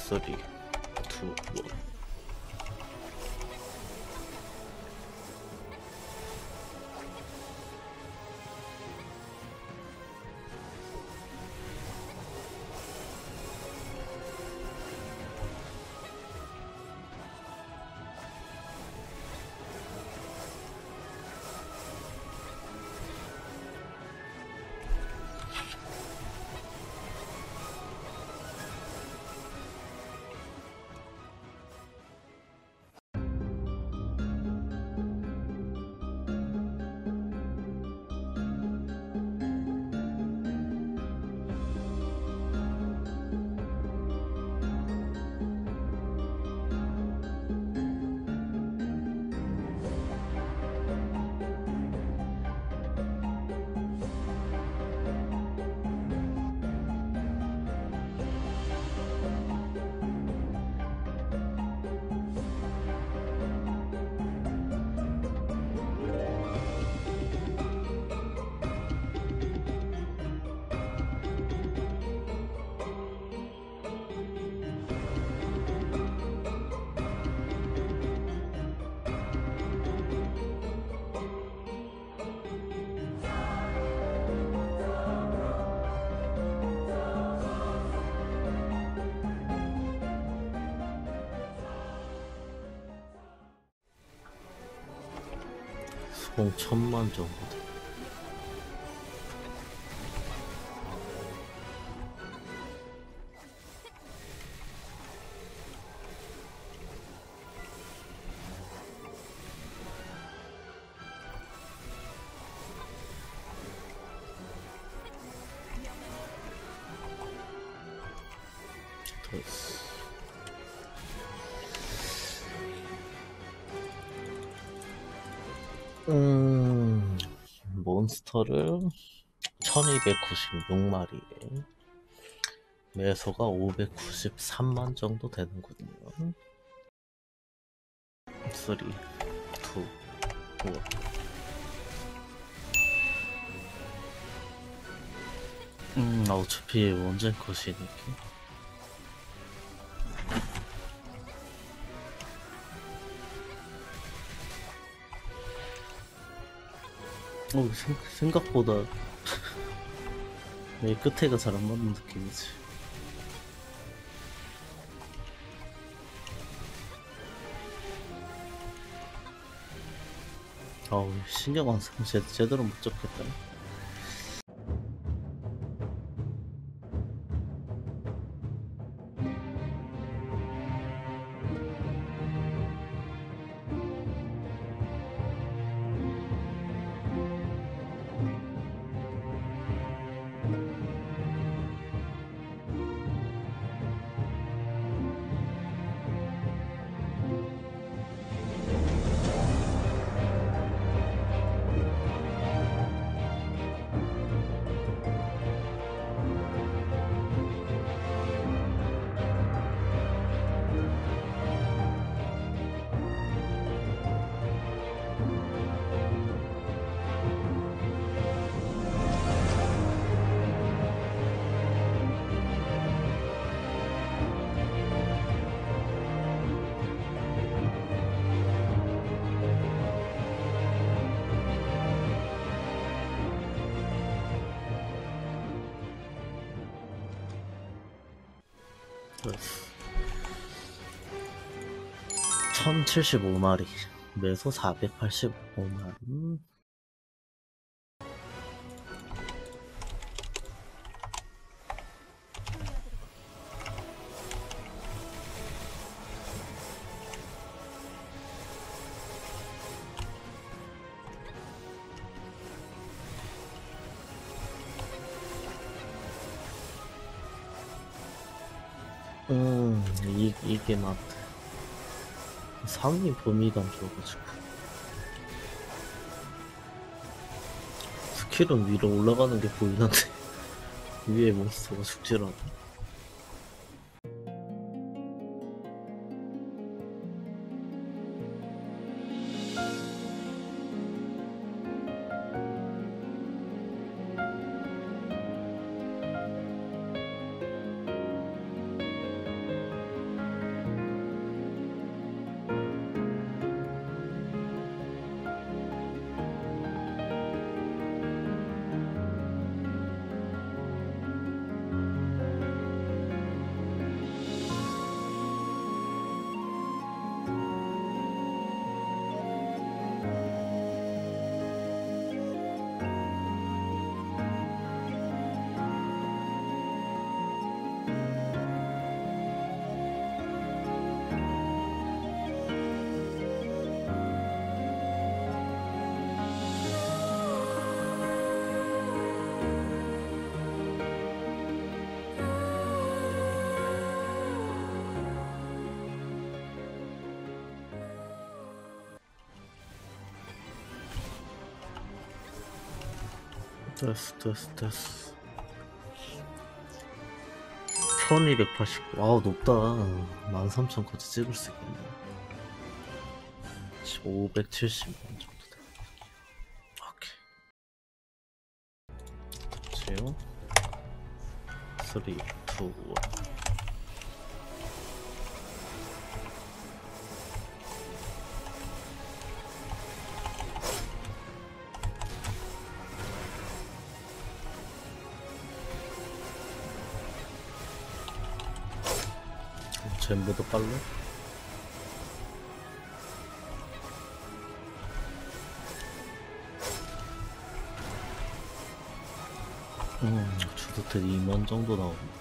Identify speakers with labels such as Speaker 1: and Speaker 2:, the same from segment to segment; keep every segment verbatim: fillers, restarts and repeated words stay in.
Speaker 1: 쓰리, 투, 원. 수공 천만 정도 돼. 됐어. 음, 몬스터를 천이백구십육 마리에 매소가 오백구십삼만 정도 되는군요. 쓰리, 투, 원. 음, 어차피 원젠 컷이니까. 어, 생, 생각보다 내 끝에가 잘 안 맞는 느낌이지. 아우, 신경 안 쓰면 제, 제대로 못 잡겠다. 천칠십오 마리, 매소 사백팔십오만. 음, 이, 이게 맞다. 상위 범위가 안 좋아가지고. 스킬은 위로 올라가는 게 보이는데 위에 몬스터가 죽질 않아. 됐어 됐어 됐어. 천이백팔십구. 아우 높다. 만 삼천까지 찍을 수 있겠네. 오백칠십만 정도 돼. 오케이. 지요. 삼, 이, 일. 전부 다 빨라? 음, 주도텔 이만 정도 나오는데.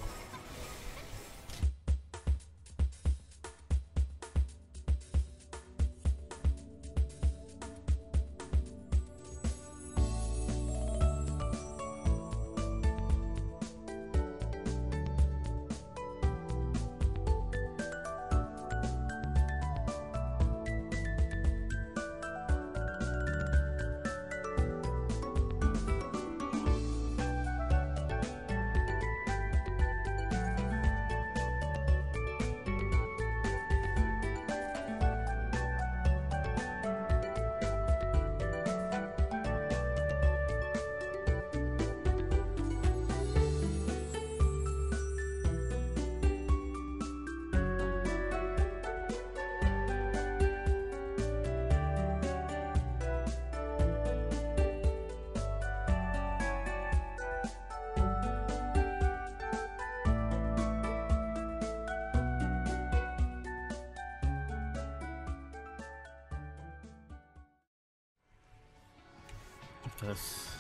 Speaker 1: 됐어.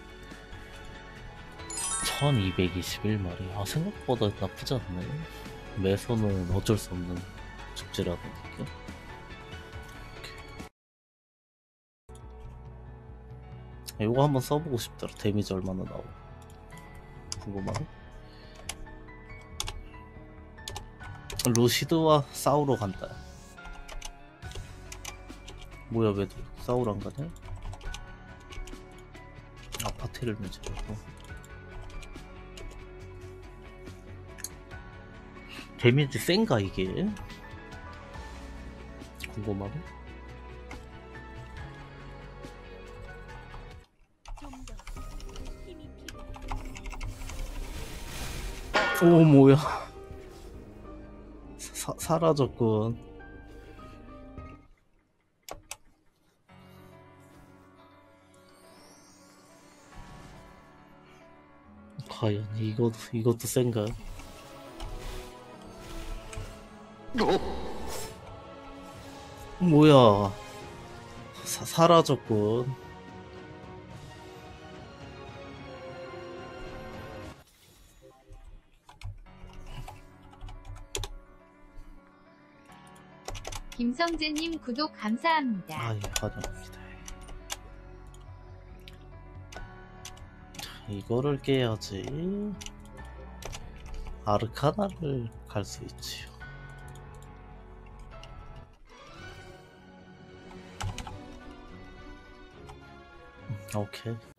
Speaker 1: 천이백이십일 마리. 아, 생각보다 나쁘지 않네. 매선은 어쩔 수 없는 축제라는 느낌. 이거 한번 써보고 싶더라. 데미지 얼마나 나오. 궁금하네. 루시드와 싸우러 간다. 뭐야, 왜 싸우러 안 가냐? 아파트를 맺으려고. 데미지 센가 이게? 궁금하네. 오 뭐야. 사, 사라졌군. 과연 이것, 이것도 센가? 뭐야. 사, 사라졌군.
Speaker 2: 김성재님 구독 감사합니다.
Speaker 1: 아예 환영합니다. 이거를 깨야지 아르카나를 갈 수 있지요. 오케이.